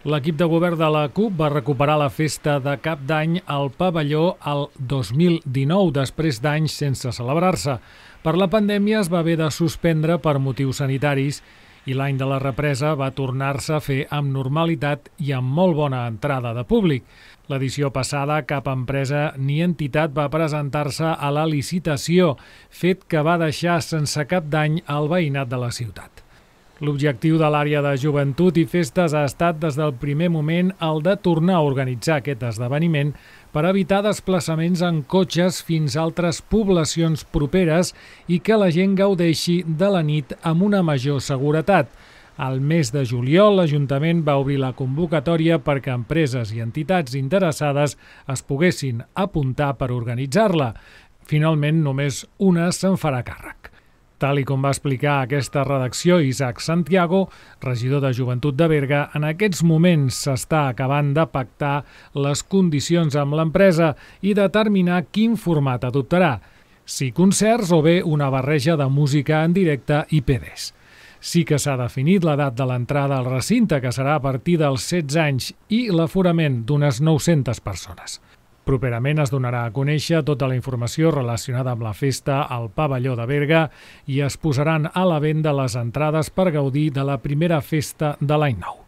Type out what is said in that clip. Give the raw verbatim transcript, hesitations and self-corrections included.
L'equip de govern de la CUP va recuperar la festa de Cap d'Any al pavelló el dos mil dinou, després d'anys sense celebrar-se. Per la pandèmia es va haver de suspendre per motius sanitaris i l'any de la represa va tornar-se a fer amb normalitat i amb molt bona entrada de públic. L'edició passada, cap empresa ni entitat va presentar-se a la licitació, fet que va deixar sense cap dany al veïnat de la ciutat. L'objectiu de l'àrea de joventut i festes ha estat des del primer moment el de tornar a organitzar aquest esdeveniment per evitar desplaçaments en cotxes fins a altres poblacions properes i que la gent gaudeixi de la nit amb una major seguretat. Al mes de juliol, l'Ajuntament va obrir la convocatòria perquè empreses i entitats interessades es poguessin apuntar per organitzar-la. Finalment, només una se'n farà càrrec. Tal i com va explicar a aquesta redacció Isaac Santiago, regidor de Joventut de Berga, en aquests moments s'està acabant de pactar les condicions amb l'empresa i determinar quin format adoptarà, si concerts o bé una barreja de música en directe i P Ds. Sí que s'ha definit l'edat de l'entrada al recinte, que serà a partir dels setze anys, i l'aforament d'unes nou-centes persones. Properament es donarà a conèixer tota la informació relacionada amb la festa al pavelló de Berga i es posaran a la venda les entrades per gaudir de la primera festa de l'any nou.